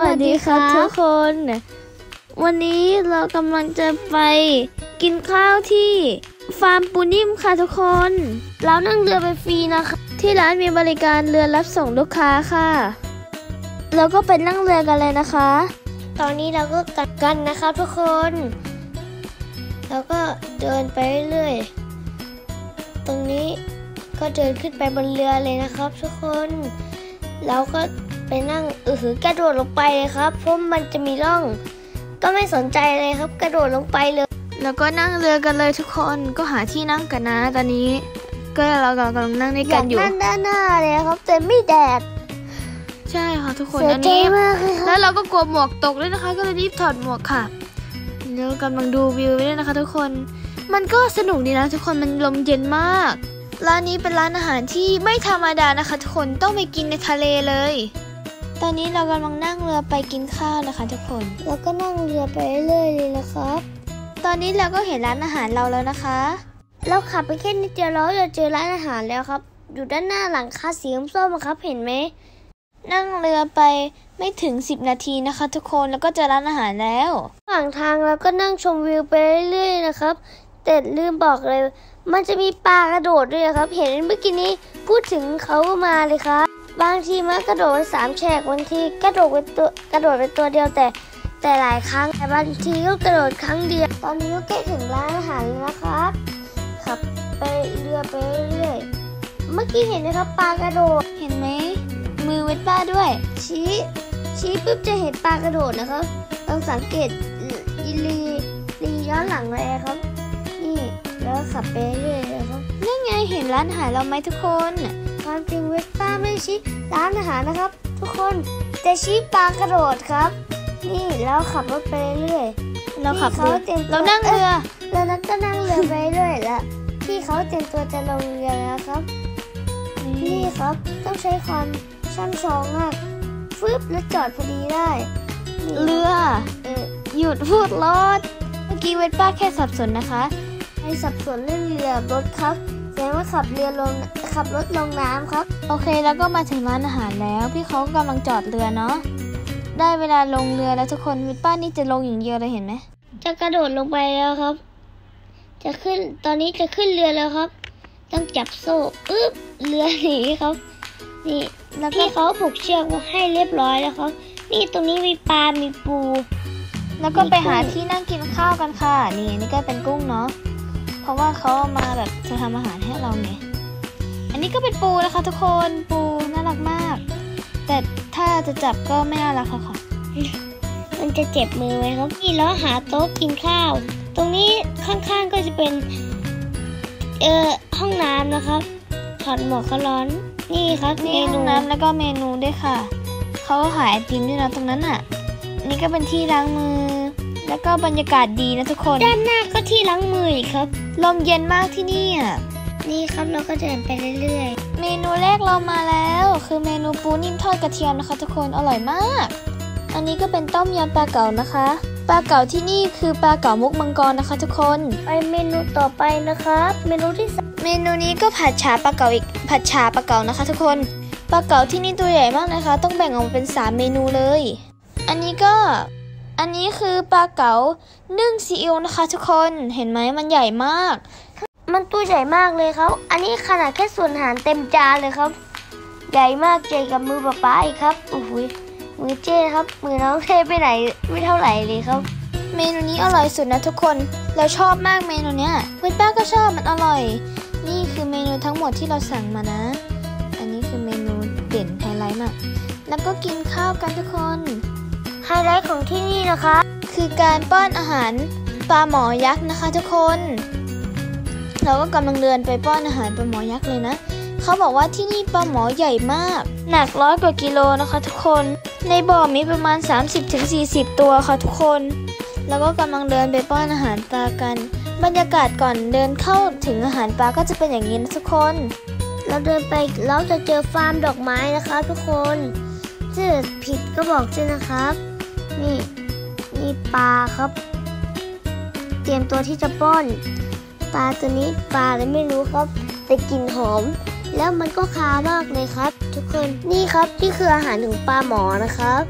วัสดีค่ะทุกคนวันนี้เรากำลังจะไปกินข้าวที่ฟาร์มปูนิ่มค่ะทุกคนเรานั่งเรือไปฟรีนะคะที่ร้านมีบริการเรือรับส่งลูกค้าค่ะเราก็ไปนั่งเรือกันเลยนะคะตอนนี้เราก็กลับกันนะคะทุกคนแล้วก็เดินไปเรื่อยๆตรงนี้ก็เดินขึ้นไปบนเรือเลยนะครับทุกคนเราก็ไปนั่งกระโดดลงไปเลยครับเพราะมันจะมีร่องก็ไม่สนใจเลยครับกระโดดลงไปเลยแล้วก็นั่งเรือกันเลยทุกคนก็หาที่นั่งกันนะตอนนี้ก็เรากำลังนั่งในกันอยู่นั่งด้านหน้าเลยครับแต่ไม่แดดใช่ค่ะทุกคนอันนี้แล้วเราก็กลัวหมวกตกด้วยนะคะก็เลยรีบถอดหมวกค่ะแล้วกำลังดูวิวด้วยนะคะทุกคนมันก็สนุกดีนะทุกคนมันลมเย็นมากร้านนี้เป็นร้านอาหารที่ไม่ธรรมดานะคะทุกคนต้องไปกินในทะเลเลยตอนนี้เรากำลังนั่งเรือไปกินข้าวนะคะทุกคนแล้วก็นั่งเรือไปเรื่อยเลยนะครับตอนนี้เราก็เห็นร้านอาหารเราแล้วนะคะเราขับไปแค่นิดเดียวเราจะเจอร้านอาหารแล้วครับอยู่ด้านหน้าหลังคาสีส้มๆครับเห็นไหมนั่งเรือไปไม่ถึง10 นาทีนะคะทุกคนแล้วก็เจอร้านอาหารแล้วระหว่างทางเราก็นั่งชมวิวไปเรื่อยๆนะครับแต่ลืมบอกเลยมันจะมีปลากระโดดด้วยครับเห็นเมื่อกี้นี้พูดถึงเขามาเลยครับบางทีมันกระโดด3 แฉกบางทีกระโดดเป็นตัวเดียวแต่หลายครั้งแต่บางทีก็กระโดดครั้งเดียวตอนนี้ก็ใกล้ถึงร้านอาหารแล้วนะครับขับไปเรือไปเรื่อยเมื่อกี้เห็นไหมครับปลากระโดดเห็นไหมมือเวทป้าด้วยชี้ปุ๊บจะเห็นปลากระโดดนะครับต้องสังเกตลีย้อนหลังเลยครับนี่แล้วขับไปเรื่อยเลยครับนี่ไงเห็นร้านอาหารเราไหมทุกคนความจริงเวสป้าไม่ชี้ร้านอาหารนะครับทุกคนแต่ชี้ปลากระโดดครับนี่แล้วขับรถไปเรื่อยเราขับเรือเรานั่งเรือแล้วก็นั่งเรือไปเรื่อยแล้วที่เขาเตรียมตัวจะลงเรือแล้วครับนี่ครับต้องใช้ความช่ำชองมากฟึบแล้วจอดพอดีได้เรือหยุดพูดรถเมื่อกี้เวสป้าแค่สับสนนะคะให้สับสนเรื่องเรือรถครับแสดงว่าขับรถลงน้ำครับโอเคแล้วก็มาถึงร้านอาหารแล้วพี่เขากำลังจอดเรือเนาะได้เวลาลงเรือแล้วทุกคนวิทป้านี่จะลงอย่างเดียวเลยเห็นไหมจะกระโดดลงไปแล้วครับตอนนี้จะขึ้นเรือแล้วครับต้องจับโซ่เรือหนีครับนี่แล้วพี่เขาผูกเชือกให้เรียบร้อยแล้วครับนี่ตรงนี้มีปลามีปูแล้วก็ไปหาที่นั่งกินข้าวกันค่ะนี่ก็เป็นกุ้งเนาะเพราะว่าเขามาแบบจะทำอาหารให้เราไงอันนี้ก็เป็นปูนะคะทุกคนปูน่ารักมากแต่ถ้าจะจับก็ไม่น่ารักค่ะมันจะเจ็บมือไว้ครับนี่แล้วหาโต๊ะกินข้าวตรงนี้ข้างๆก็จะเป็นห้องน้ำนะครับถอดหมวกเขาร้อนนี่ครับเมนูน้ำแล้วก็เมนูด้วยค่ะเขาก็ขายไอติมด้วยนะตรงนั้นอ่ะนี่ก็เป็นที่ล้างมือแล้วก็บรรยากาศดีนะทุกคนด้านหน้าก็ที่ล้างมืออีกครับลมเย็นมากที่นี่อ่ะนี่ครับเราก็เดินไปเรื่อยๆเมนูแรกเรามาแล้วคือเมนูปูนิ่มทอดกระเทียมนะคะทุกคนอร่อยมากอันนี้ก็เป็นต้มยำปลาเก๋านะคะปลาเก๋าที่นี่คือปลาเก๋ามุกมังกรนะคะทุกคนไปเมนูต่อไปนะครับเมนูที่เมนูนี้ก็ผัดฉาปลาเก๋านะคะทุกคนปลาเก๋าที่นี่ตัวใหญ่มากนะคะต้องแบ่งออกเป็น3 เมนูเลยอันนี้คือปลาเก๋านึ่งซีอิ๊วนะคะทุกคนเห็นไหมมันใหญ่มากมันตัวใหญ่มากเลยครับอันนี้ขนาดแค่ส่วนอาหารเต็มจานเลยครับใหญ่มากใหญ่กับมือป๊าอีกครับโอ้โหมือเจ้ครับมือน้องเท่ไปไหนไม่เท่าไหร่เลยครับเมนูนี้อร่อยสุดนะทุกคนเราชอบมากเมนูเนี้ยเวทป้าก็ชอบมันอร่อยนี่คือเมนูทั้งหมดที่เราสั่งมานะอันนี้คือเมนูเด่นไฮไลท์มากแล้วก็กินข้าวกันทุกคนไฮไลท์ของที่นี่นะคะคือการป้อนอาหารปลาหมอยักษ์นะคะทุกคนเราก็กำลังเดินไปป้อนอาหารปลาหมอยักษ์เลยนะเขาบอกว่าที่นี่ปลาหมอใหญ่มากหนัก100 กว่ากิโลนะคะทุกคนในบ่อมีประมาณ 30-40 ตัวค่ะทุกคนแล้วก็กำลังเดินไปป้อนอาหารปลากันบรรยากาศก่อนเดินเข้าถึงอาหารปลาก็จะเป็นอย่างนี้นะทุกคนเราเดินไปเราจะเจอฟาร์มดอกไม้นะคะทุกคนถ้าผิดก็บอกด้วยนะครับนี่ปลาครับเตรียมตัวที่จะป้อนปลาตัวนี้ปลาอะไรไม่รู้ครับแต่กลิ่นหอมแล้วมันก็คาวมากเลยครับทุกคนนี่ครับนี่คืออาหารของปลาหมอนะครับ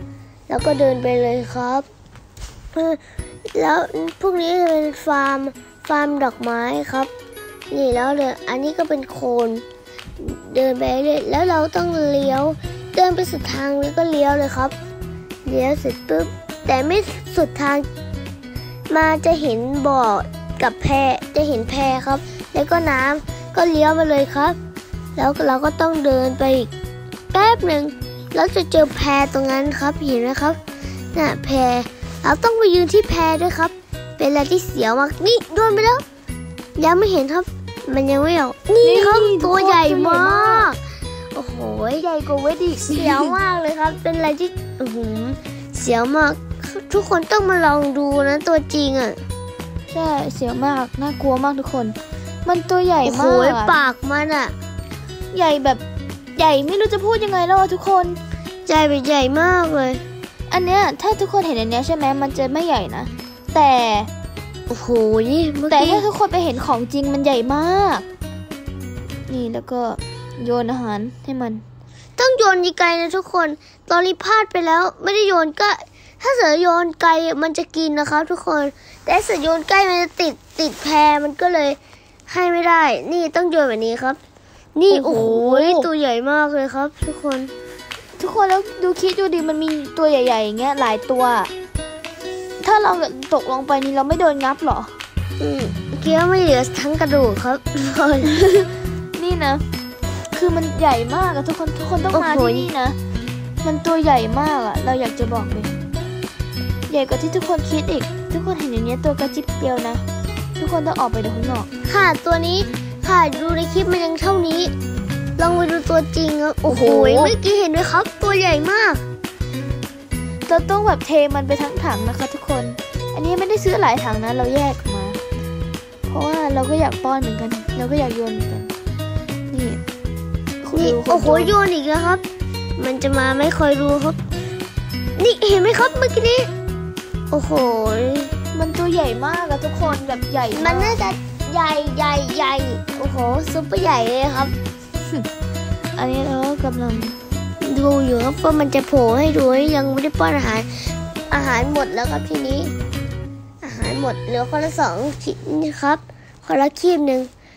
แล้วก็เดินไปเลยครับแล้วพวกนี้จะเป็นฟาร์มดอกไม้ครับนี่แล้วเลยอันนี้ก็เป็นโคนเดินไปเรื่อยแล้วเราต้องเลี้ยวเดินไปสุดทางแล้วก็เลี้ยวเลยครับเลี้ยวเสร็จปุ๊บแต่ไม่สุดทางมาจะเห็นบ่อกับแพจะเห็นแพครับแล้วก็น้ำก็เลี้ยวมาเลยครับแล้วเราก็ต้องเดินไปอีกแป๊บหนึ่งแล้วจะเจอแพตรงนั้นครับเห็นไหมครับน่ะแพเราต้องไปยืนที่แพด้วยครับเป็นอะไรที่เสียวมากนี่โดนไปแล้วยังไม่เห็นครับมันยังไม่ออกนี่ครับตัวใหญ่มากโอ้โหใหญ่กว่าเวดิเสียวมากเลยครับเป็นอะไรที่เสียวมากทุกคนต้องมาลองดูนะตัวจริงอ่ะใช่เสียวมากน่ากลัวมากทุกคนมันตัวใหญ่มากโอ้โหปากมันอ่ะใหญ่แบบใหญ่ไม่รู้จะพูดยังไงแล้วทุกคนใหญ่แบบใหญ่มากเลยอันเนี้ยถ้าทุกคนเห็นอันเนี้ยใช่ไหมมันจะไม่ใหญ่นะแต่โอ้โหนี่แต่ถ้าทุกคนไปเห็นของจริงมันใหญ่มากนี่แล้วก็โยนอาหารให้มันต้องโยนไกลๆนะทุกคนตอนนี้พลาดไปแล้วไม่ได้โยนก็ถ้าเสือโยนไกลมันจะกินนะครับทุกคนแต่เสือโยนใกล้มันจะติดแพมันก็เลยให้ไม่ได้นี่ต้องโยนแบบนี้ครับนี่โอ้โหตัวใหญ่มากเลยครับทุกคนแล้วดูคิดดูดิมันมีตัวใหญ่ๆอย่างเงี้ยหลายตัวถ้าเราตกลงไปนี่เราไม่โดนงับหรอคิดว่าไม่เหลือทั้งกระดูกครับทุกคนนี่นะคือมันใหญ่มากอะทุกคนต้องมาที่นี่นะมันตัวใหญ่มากอะเราอยากจะบอกเลยใหญ่กว่าที่ทุกคนคิดอีกทุกคนเห็นอย่างเงี้ยตัวกระจิบเดียวนะทุกคนต้องออกไปดูข้างนอกค่ะตัวนี้ค่ะดูในคลิปมันยังเท่านี้ลองไปดูตัวจริงครับโอ้โหเมื่อกี้เห็นไหมครับตัวใหญ่มากเราต้องแบบเทมันไปทั้งถังนะคะทุกคนอันนี้ไม่ได้ซื้อหลายถังนะเราแยกมาเพราะว่าเราก็อยากป้อนเหมือนกันเราก็อยากโยนเหมือนกันนี่โอ้โหโยนอีกแล้วครับมันจะมาไม่ค่อยรู้ครับนี่เห็นไหมครับเมื่อกี้นี้โอ้โหมันตัวใหญ่มากอะทุกคนแบบใหญ่มันน่าจะใหญ่โอ้โหซุปเปอร์ใหญ่เลยครับอันนี้เรากำลังดูอยู่ครับว่ามันจะโผล่ให้ดูยังไม่ได้ป้อนอาหารหมดแล้วครับทีนี้อาหารหมดเหลือคนละ2 ชิ้นครับคนละคีบ1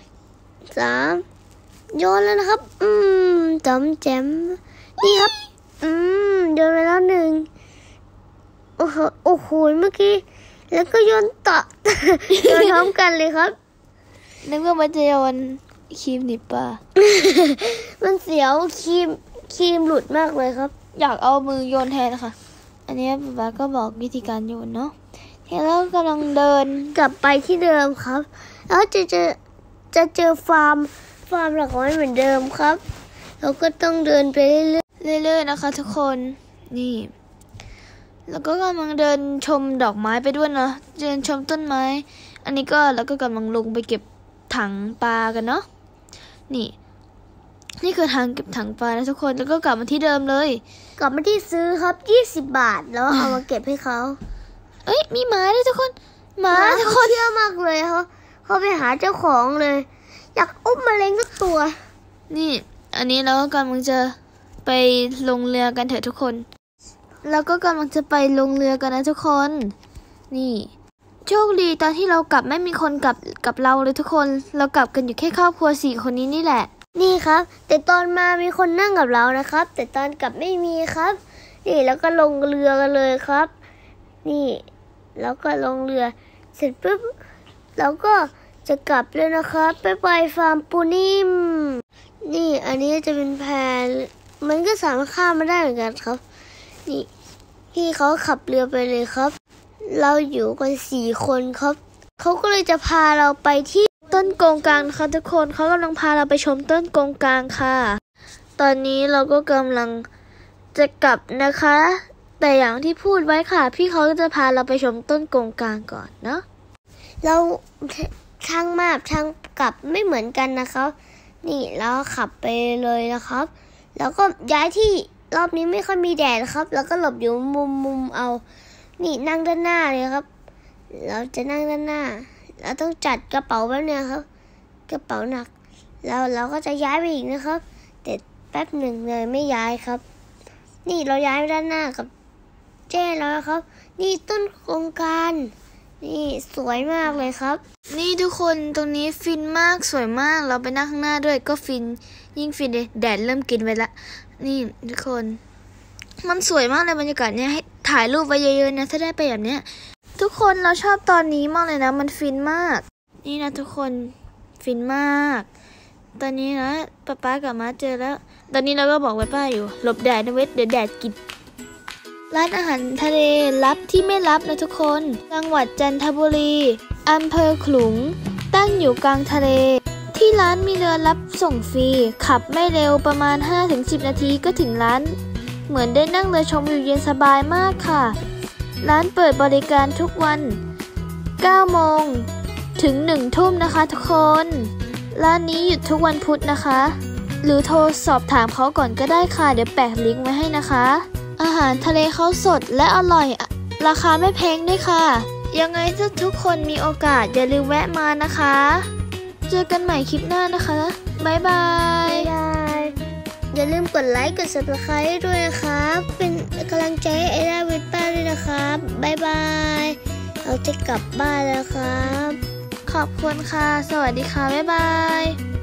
3โยนแล้วนะครับจอมแจมนี่ครับโยนไปแล้ว1โอ้โหเมื่อกี้แล้วก็โยนต่อโยนพร้อมกันเลยครับนึกว่ามันจะโยนครีมนิปปะมันเสียวครีมหลุดมากเลยครับอยากเอามือโยนแทนนะคะอันนี้ป๊าก็บอกวิธีการโยนเนาะแล้วกำลังเดินกลับไปที่เดิมครับแล้วจะเจอฟาร์มหลักไม้เหมือนเดิมครับเราก็ต้องเดินไปเรื่อยๆนะคะทุกคนนี่แล้วก็กำลังเดินชมดอกไม้ไปด้วยนะเดินชมต้นไม้อันนี้ก็แล้วก็กำลังลงไปเก็บถังปลากันเนาะนี่คือทางเก็บถังปลานะทุกคนแล้วก็กลับมาที่เดิมเลยกลับมาที่ซื้อครับ20 บาทแล้วเอามาเก็บให้เขามีหมาด้วยทุกคนหมาทุกคนเชื่อมากเลยเขาไปหาเจ้าของเลยอยากอุ้มแมลงสักตัวนี่อันนี้เราก็กำลังจะไปลงเรือกันเถอะทุกคนแล้วก็กำลังจะไปลงเรือกันนะทุกคนนี่โชคดีตอนที่เรากลับไม่มีคนกลับกับเราเลยทุกคนเรากลับกันอยู่แค่ครอบครัว4 คนนี้นี่แหละนี่ครับแต่ตอนมามีคนนั่งกับเรานะครับแต่ตอนกลับไม่มีครับนี่แล้วก็ลงเรือกันเลยครับนี่แล้วก็ลงเรือเสร็จปุ๊บเราก็จะกลับเลยนะครับไปฟาร์มปูนิ่มนี่อันนี้จะเป็นแพมันก็สามารถข้ามมาได้เหมือนกันครับนี่พี่เขาขับเรือไปเลยครับเราอยู่กัน4 คนครับเขาก็เลยจะพาเราไปที่ต้นกงกลางค่ะทุกคนเขากำลังพาเราไปชมต้นกงกลางค่ะตอนนี้เราก็กำลังจะกลับนะคะแต่อย่างที่พูดไว้ค่ะพี่เขาจะพาเราไปชมต้นกงกลางก่อนเนาะเราทางมาทางกลับไม่เหมือนกันนะครับนี่แล้วขับไปเลยนะครับแล้วก็ย้ายที่รอบนี้ไม่ค่อยมีแดดครับแล้วก็หลบอยู่มุมเอานี่นั่งด้านหน้าเลยครับเราจะนั่งด้านหน้าเราต้องจัดกระเป๋าไว้เนี่ยครับกระเป๋าหนักแล้วเราก็จะย้ายไปอีกนะครับแต่แป๊บหนึ่งเลยไม่ย้ายครับนี่เราย้ายไปด้านหน้ากับแจ้แล้วครับนี่ต้นโครงการนี่สวยมากเลยครับนี่ทุกคนตรงนี้ฟินมากสวยมากเราไปนั่งข้างหน้าด้วยก็ฟินยิ่งฟินเลยแดดเริ่มกินไปละนี่ทุกคนมันสวยมากเลยบรรยากาศเนี่ยให้ถ่ายรูปไว้เยอะๆนะถ้าได้ไปแบบเนี้ยทุกคนเราชอบตอนนี้มากเลยนะมันฟินมากนี่นะทุกคนฟินมากตอนนี้นะป๊ากับม้าเจอแล้วตอนนี้เราก็บอกไว้ป้าอยู่หลบแดดนะเว้ยเดี๋ยวแดดกินร้านอาหารทะเลลับที่ไม่ลับนะทุกคนจังหวัดจันทบุรีอำเภอขลุงตั้งอยู่กลางทะเลที่ร้านมีเรือรับส่งฟรีขับไม่เร็วประมาณ 5-10 นาทีก็ถึงร้านเหมือนได้นั่งเรือชมวิวเย็นสบายมากค่ะร้านเปิดบริการทุกวัน 9 โมงถึง 1 ทุ่มนะคะทุกคนร้านนี้หยุดทุกวันพุธนะคะหรือโทรสอบถามเขาก่อนก็ได้ค่ะเดี๋ยวแปะลิงก์ไว้ให้นะคะอาหารทะเลเขาสดและอร่อยราคาไม่แพงด้วยค่ะยังไงถ้าทุกคนมีโอกาสอย่าลืมแวะมานะคะเจอกันใหม่คลิปหน้านะคะบ๊ายบายอย่าลืมกดไลค์กด Subscribe ด้วยนะครับเป็นกำลังใจให้ไอด้าวิทป้าด้วยนะครับบ๊ายบายเราจะกลับบ้านแล้วครับขอบคุณค่ะสวัสดีค่ะบ๊ายบาย